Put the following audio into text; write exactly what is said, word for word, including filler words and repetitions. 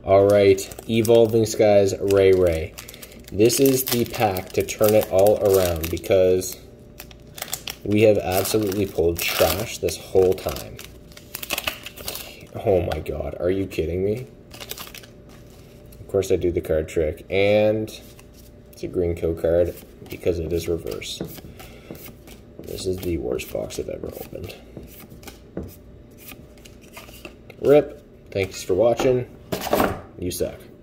Alright, Evolving Skies Ray Ray. This is the pack to turn it all around because we have absolutely pulled trash this whole time. Oh my god, are you kidding me? Of course I do the card trick, and it's a green code card because it is reverse. This is the worst box I've ever opened. Rip. Thanks for watching. You suck.